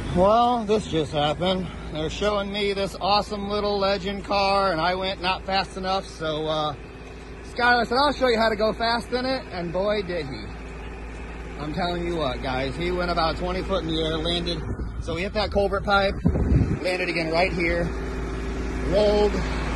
Well, this just happened. They're showing me this awesome little Legend car, and I went not fast enough, so Skylar said, I'll show you how to go fast in it, and boy, did he. I'm telling you what, guys, he went about 20 foot in the air, landed, so he hit that culvert pipe, landed again right here, rolled,